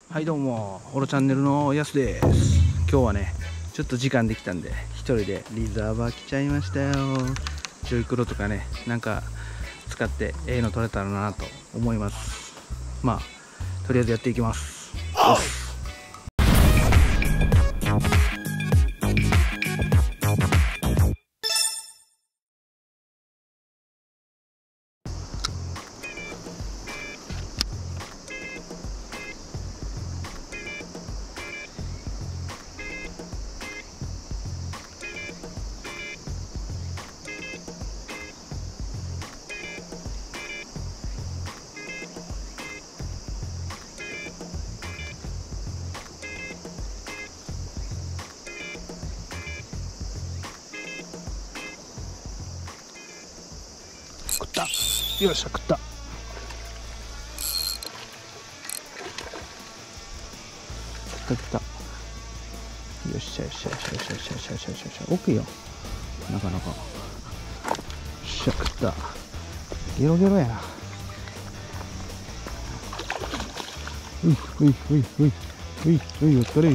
はいどうも、オロチャンネルのやすです。今日はね、ちょっと時間できたんで、一人でリザーバー来ちゃいましたよ。ジョイクロとかね、なんか使っての撮れたらなと思います。まあ、とりあえずやっていきます。食った。よっしゃ、食った。食った。よっしゃよっしゃよっしゃよっしゃよっしゃよっしゃよっしゃよっしゃ。奥よ。なかなか。よっしゃ、食った。ゲロゲロやな。ういういういうい、おったれ。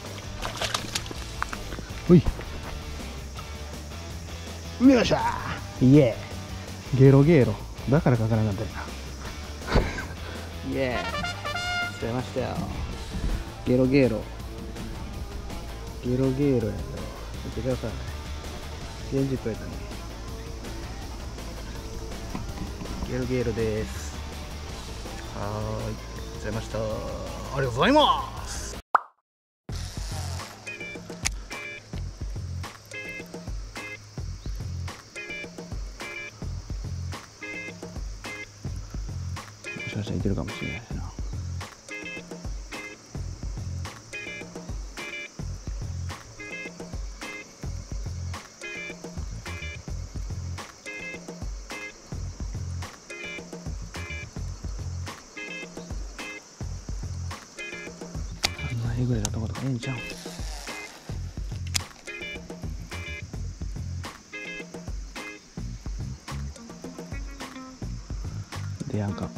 うい。よっしゃー。イエー。ゲロゲロ。だから書かなかったよな。イエー。釣れましたよ。ゲロゲロ。ゲロゲロやけど。見てください。40分やったね。ゲロゲロです。はーい。釣れました。ありがとうございます。もしかしたらいけるかもしれないな。ぐらいのとことかええんちゃう。出やんか。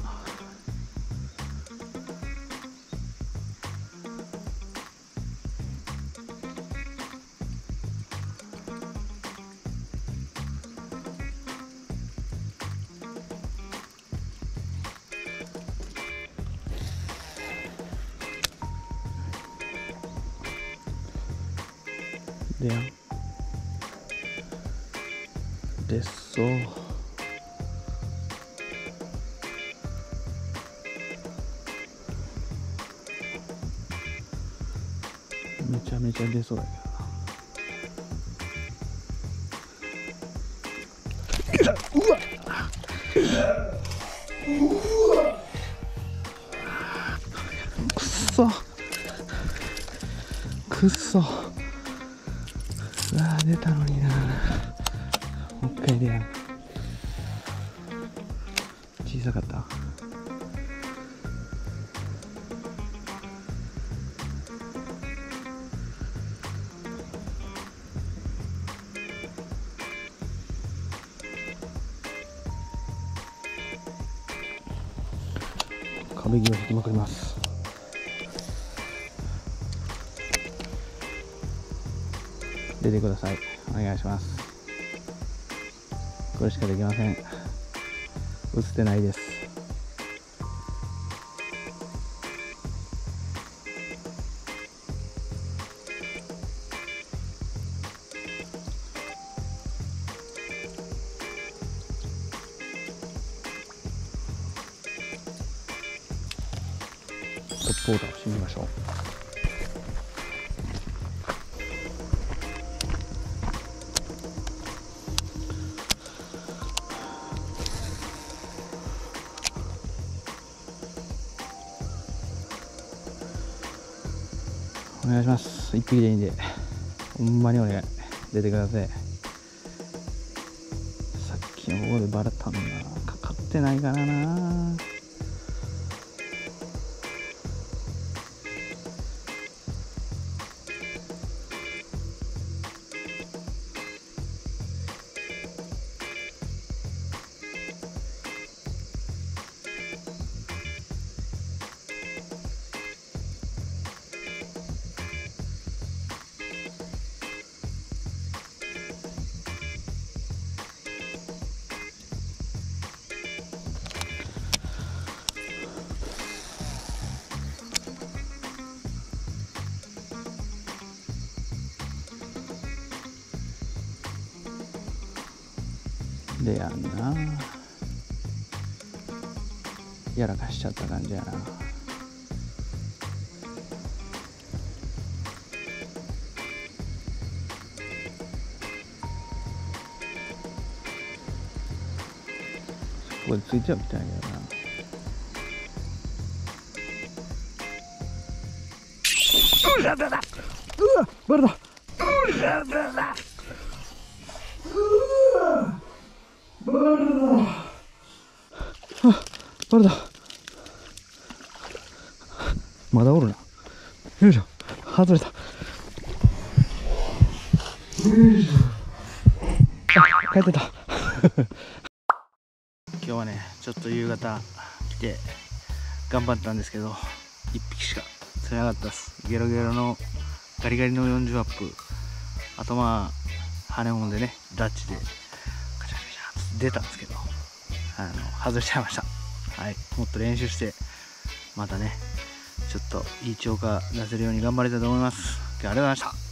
でやん。でそう。めちゃめちゃ出そうやけどな。うわ。くっそ。くっそ。うわー出たのにな。もう一回でやん。小さかった。壁際引きまくります。出てください。お願いします。これしかできません。映ってないです。トップオーダーをしてみましょう。お願いします。一匹でいいんで、ほんまにお願い。出てください。さっきの方でバレたんだな。かかってないからな。 でやんな、やらかしちゃった感じやな。これついちゃうみたいだな。うわ、バレた。バレた。まだおるな。よいしょ、外れた。帰ってた。今日はね、ちょっと夕方来て頑張ったんですけど、1匹しか釣れなかったです。ゲロゲロのガリガリの40アップ、あとまあ羽もんでね、ダッチでカチャカチャカチャ出たんですけど、外れちゃいました。はい、もっと練習してまたね、ちょっといい釣果出せるように頑張りたいと思います。今日はありがとうございました。